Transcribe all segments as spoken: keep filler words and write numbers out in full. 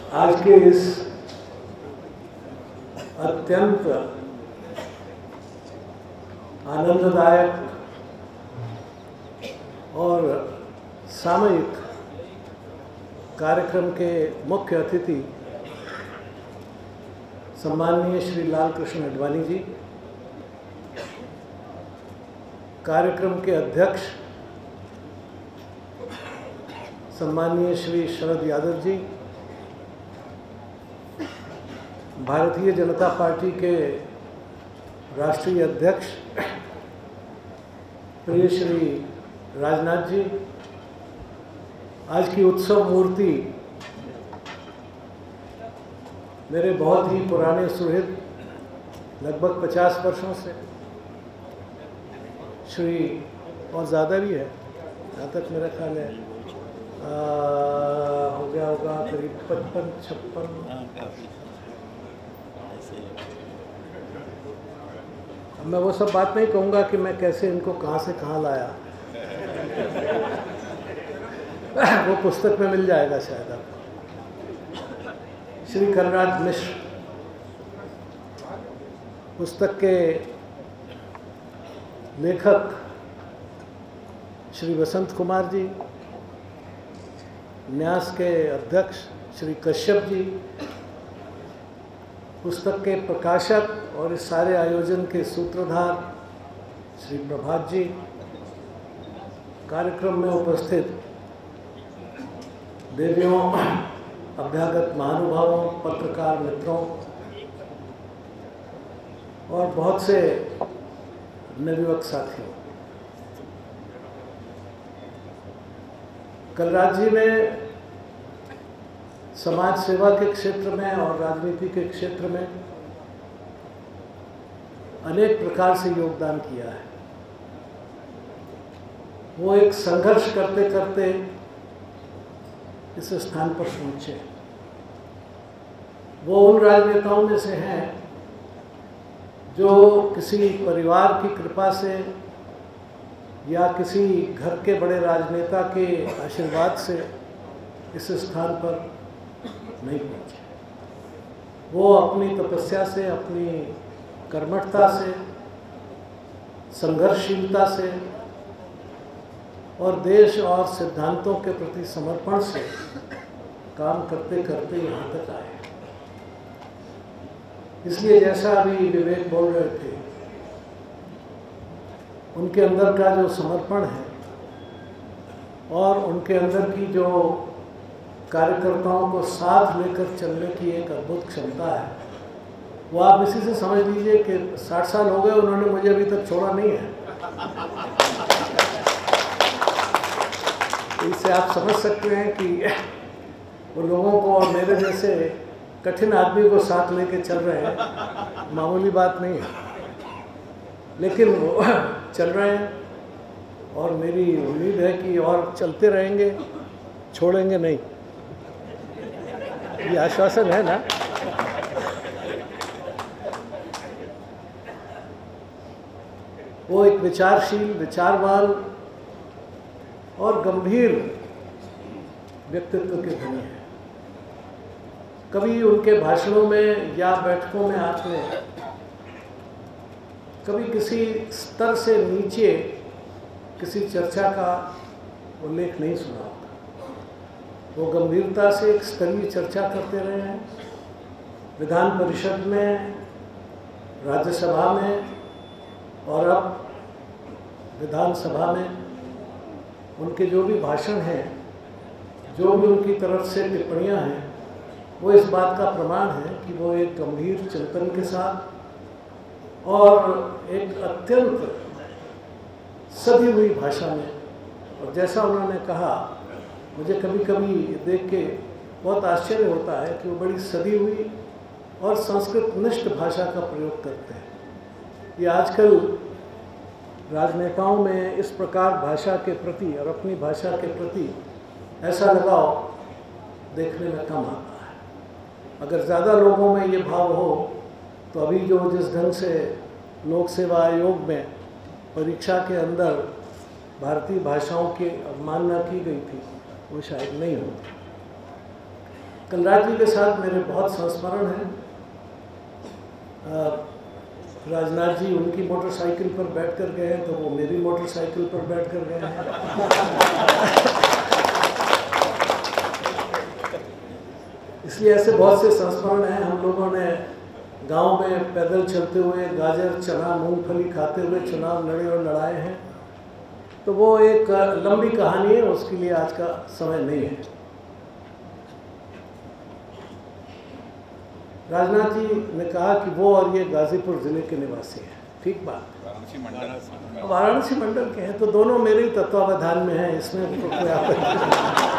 आज के इस अत्यंत आनंददायक और सामयिक कार्यक्रम के मुख्य अतिथि सम्माननीय श्री लाल कृष्ण आडवाणी जी, कार्यक्रम के अध्यक्ष सम्माननीय श्री शरद यादव जी, भारतीय जनता पार्टी के राष्ट्रीय अध्यक्ष प्रिय श्री राजनाथ जी, आज की उत्सव मूर्ति मेरे बहुत ही पुराने सुहृद, लगभग पचास वर्षों से श्री, और ज़्यादा भी है, यहाँ तक मेरा ख्याल है आ, हो गया होगा करीब पचपन छप्पन। मैं वो सब बात नहीं कहूँगा कि मैं कैसे इनको कहाँ से कहाँ लाया, वो पुस्तक में मिल जाएगा शायद आपको। श्री कलराज मिश्र, पुस्तक के लेखक श्री वसंत कुमार जी, न्यास के अध्यक्ष श्री कश्यप जी, पुस्तक के प्रकाशक और इस सारे आयोजन के सूत्रधार श्री प्रभात जी, कार्यक्रम में उपस्थित देवियों, अभ्यागत महानुभावों, पत्रकार मित्रों और बहुत से नवयुवक साथियों, कलराज जी ने समाज सेवा के क्षेत्र में और राजनीति के क्षेत्र में अनेक प्रकार से योगदान किया है। वो एक संघर्ष करते करते इस स्थान पर पहुंचे। वो उन राजनेताओं में से हैं जो किसी परिवार की कृपा से या किसी घर के बड़े राजनेता के आशीर्वाद से इस स्थान पर नहीं पहुंचे। वो अपनी तपस्या से, अपनी कर्मठता से, संघर्षशीलता से और देश और सिद्धांतों के प्रति समर्पण से काम करते करते यहाँ तक आए। इसलिए जैसा अभी विवेक बोल रहे थे, उनके अंदर का जो समर्पण है और उनके अंदर की जो कार्यकर्ताओं को साथ लेकर चलने की एक अद्भुत क्षमता है, वो आप इसी से समझ लीजिए कि साठ साल हो गए उन्होंने मुझे अभी तक छोड़ा नहीं है। इससे आप समझ सकते हैं कि वो लोगों को और मेरे जैसे कठिन आदमी को साथ लेके चल रहे हैं, मामूली बात नहीं है, लेकिन वो चल रहे हैं और मेरी उम्मीद है कि और चलते रहेंगे, छोड़ेंगे नहीं। ये आश्वासन है ना। वो एक विचारशील, विचारवान और गंभीर व्यक्तित्व के धनी हैं। कभी उनके भाषणों में या बैठकों में आपने कभी किसी स्तर से नीचे किसी चर्चा का उल्लेख नहीं सुना होगा। वो गंभीरता से एक स्तरीय चर्चा करते रहे हैं, विधान परिषद में, राज्यसभा में और अब विधानसभा में। उनके जो भी भाषण हैं, जो भी उनकी तरफ से टिप्पणियां हैं, वो इस बात का प्रमाण है कि वो एक गंभीर चिंतन के साथ और एक अत्यंत सधी हुई भाषा में, और जैसा उन्होंने कहा, मुझे कभी कभी देख के बहुत आश्चर्य होता है कि वो बड़ी सधी हुई और संस्कृत निष्ठ भाषा का प्रयोग करते हैं। ये आजकल राजनेताओं में इस प्रकार भाषा के प्रति और अपनी भाषा के प्रति ऐसा लगाव देखने में कम आता है। अगर ज़्यादा लोगों में ये भाव हो तो अभी जो जिस ढंग से लोक सेवा आयोग में परीक्षा के अंदर भारतीय भाषाओं की अवमानना की गई थी, वो शायद नहीं होती। कलराज जी के साथ मेरे बहुत संस्मरण हैं। राजनाथ जी उनकी मोटरसाइकिल पर बैठ कर गए हैं तो वो मेरी मोटरसाइकिल पर बैठ कर गए हैं। इसलिए ऐसे बहुत से संस्मरण हैं। हम लोगों ने गांव में पैदल चलते हुए गाजर चना मूंगफली खाते हुए चुनाव लड़े और लड़ाए हैं। तो वो एक लंबी कहानी है, उसके लिए आज का समय नहीं है। राजनाथ जी ने कहा कि वो और ये गाजीपुर जिले के निवासी हैं, ठीक बात। वाराणसी मंडल के हैं तो दोनों मेरे ही तत्वावधान में हैं, इसमें तो कोई आपत्ति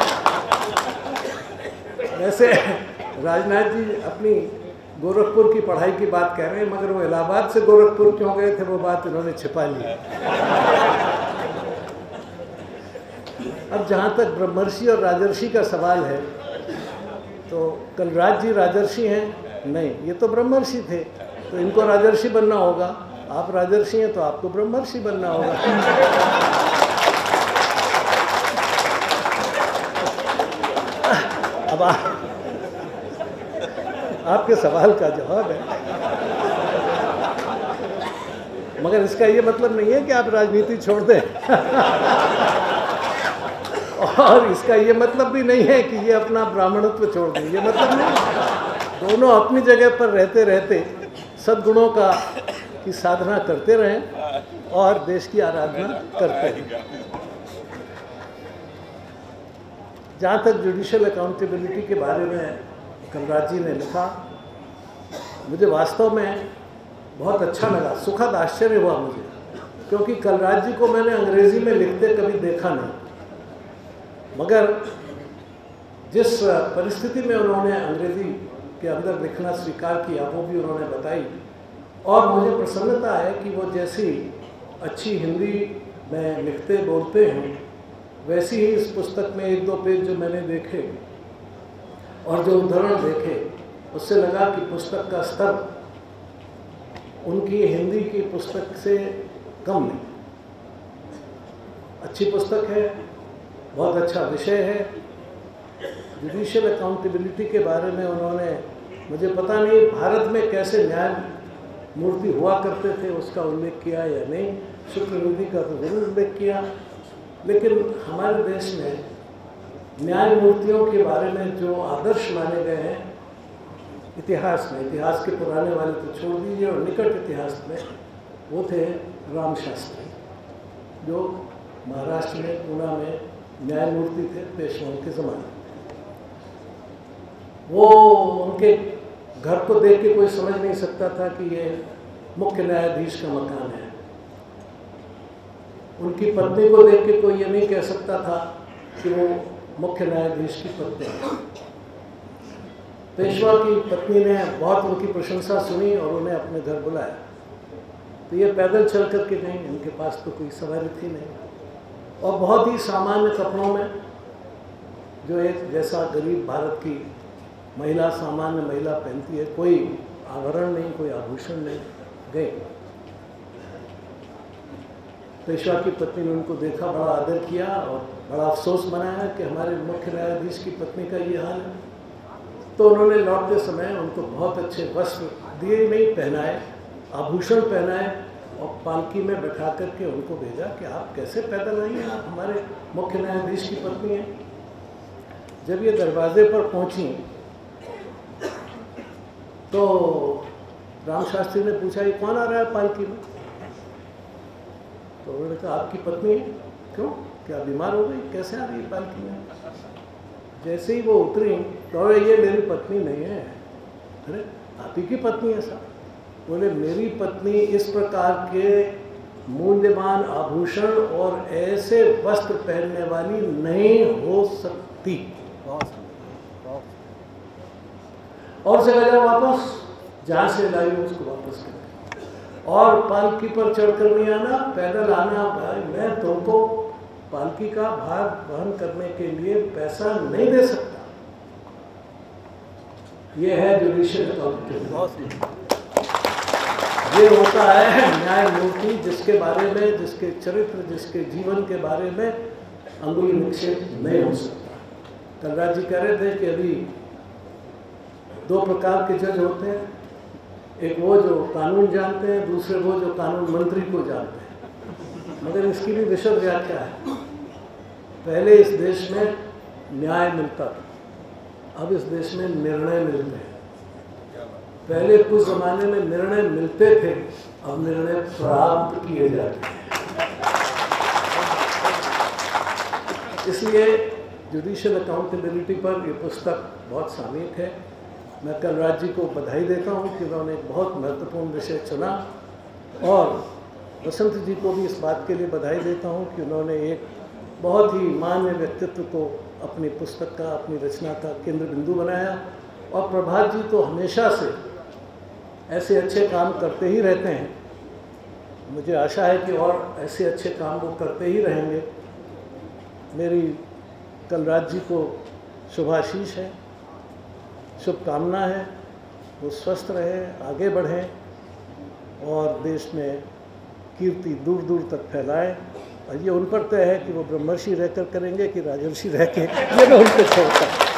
नहीं। वैसे राजनाथ जी अपनी गोरखपुर की पढ़ाई की बात कह रहे हैं, मगर वो इलाहाबाद से गोरखपुर क्यों गए थे वो बात इन्होंने छिपा ली। अब जहाँ तक ब्रह्मर्षि और राजर्षि का सवाल है तो कलराज जी राजर्षि हैं? नहीं, ये तो ब्रह्मर्षि थे, तो इनको राजर्षि बनना होगा। आप राजर्षि हैं तो आपको ब्रह्मर्षि बनना होगा। अब आ, आपके सवाल का जवाब है, मगर इसका ये मतलब नहीं है कि आप राजनीति छोड़ दें। और इसका ये मतलब भी नहीं है कि ये अपना ब्राह्मणत्व छोड़ दें, ये मतलब नहीं। दोनों अपनी जगह पर रहते रहते सद्गुणों का की साधना करते रहें और देश की आराधना करते रहें। जहाँ तक जुडिशियल अकाउंटेबिलिटी के बारे में कलराज जी ने लिखा, मुझे वास्तव में बहुत अच्छा लगा, सुखद आश्चर्य हुआ मुझे, क्योंकि कलराज जी को मैंने अंग्रेज़ी में लिखते कभी देखा नहीं। मगर जिस परिस्थिति में उन्होंने अंग्रेज़ी के अंदर लिखना स्वीकार किया वो भी उन्होंने बताई, और मुझे प्रसन्नता है कि वो जैसी अच्छी हिंदी में लिखते बोलते हैं वैसी ही इस पुस्तक में एक दो पेज जो मैंने देखे और जो उदाहरण देखे, उससे लगा कि पुस्तक का स्तर उनकी हिंदी की पुस्तक से कम नहीं। अच्छी पुस्तक है, बहुत अच्छा विषय है। जुडिशियल अकाउंटेबिलिटी के बारे में उन्होंने, मुझे पता नहीं भारत में कैसे न्याय मूर्ति हुआ करते थे उसका उल्लेख किया या नहीं, शुक्रनिधि का तो जरूर उल्लेख किया, लेकिन हमारे देश में न्याय मूर्तियों के बारे में जो आदर्श माने गए हैं इतिहास में, इतिहास के पुराने वाले तो छोड़ दीजिए और निकट इतिहास में, वो थे राम शास्त्री, जो महाराष्ट्र में पूना में न्यायमूर्ति थे पेशवाओं के ज़माने। वो उनके घर को देख के कोई समझ नहीं सकता था कि ये मुख्य न्यायाधीश का मकान है। उनकी पत्नी को देख के कोई ये नहीं कह सकता था कि वो मुख्य न्यायाधीश की पत्नी है। पेशवा की पत्नी ने बहुत उनकी प्रशंसा सुनी और उन्हें अपने घर बुलाया। तो ये पैदल चल कर के गई, इनके पास तो कोई सवारी थी नहीं, और बहुत ही सामान्य कपड़ों में, जो एक जैसा गरीब भारत की महिला, सामान्य महिला पहनती है, कोई आभरण नहीं, कोई आभूषण नहीं, गए। पेशवा की पत्नी ने उनको देखा, बड़ा आदर किया और बड़ा अफसोस मनाया कि हमारे मुख्य न्यायाधीश की पत्नी का ये हाल है। तो उन्होंने लौटते समय उनको बहुत अच्छे वस्त्र दिए, नहीं पहनाए, आभूषण पहनाए और पालकी में बैठा करके उनको भेजा कि आप कैसे पैदल आई हैं, आप हमारे मुख्य न्यायाधीश की पत्नी हैं। जब ये दरवाजे पर पहुंची तो राम शास्त्री ने पूछा, ये कौन आ रहा है पालकी में? तो उन्होंने कहा, आपकी पत्नी है। क्यों, क्या बीमार हो गई, कैसे आ रही है पालकी में? जैसे ही वो उतरी तो ये मेरी पत्नी नहीं है। अरे आप ही की पत्नी है साहब? बोले, मेरी पत्नी इस प्रकार के मूल्यवान आभूषण और ऐसे वस्त्र पहनने वाली नहीं हो सकती। और से गया वापस, जहाँ से लाई उसको वापस कर, और पालकी पर चढ़कर नहीं आना, पैदल आना। भाई मैं तुमको पालकी का भार वहन करने के लिए पैसा नहीं दे सकता। ये है जुडिशियल अकाउंटेबिलिटी। ये होता है न्यायमूर्ति, जिसके बारे में, जिसके चरित्र, जिसके जीवन के बारे में अंगुली निक्षेप नहीं हो सकता। कलराज जी कह रहे थे कि अभी दो प्रकार के जज होते हैं, एक वो जो कानून जानते हैं, दूसरे वो जो कानून मंत्री को जानते हैं। मगर इसकी भी विशद व्याख्या है। पहले इस देश में न्याय मिलता था, अब इस देश में निर्णय मिलते हैं। पहले कुछ ज़माने में निर्णय मिलते थे, अब निर्णय प्राप्त किए जाते हैं। इसलिए जुडिशियल अकाउंटेबिलिटी पर ये पुस्तक बहुत सामयिक है। मैं कलराज जी को बधाई देता हूँ कि उन्होंने एक बहुत महत्वपूर्ण विषय चुना, और बसंत जी को भी इस बात के लिए बधाई देता हूँ कि उन्होंने एक बहुत ही मान्य व्यक्तित्व को अपनी पुस्तक का, अपनी रचना का केंद्र बिंदु बनाया। और प्रभात जी तो हमेशा से ऐसे अच्छे काम करते ही रहते हैं। मुझे आशा है कि और ऐसे अच्छे काम वो करते ही रहेंगे। मेरी कलराज जी को शुभाशीष है, शुभकामना है। वो स्वस्थ रहे, आगे बढ़ें और देश में कीर्ति दूर दूर तक फैलाएं। और ये उन पर तय है कि वो ब्रह्मर्षि रहकर करेंगे कि राजर्षि रह के, ये मैं उन पर छोड़ता हूँ।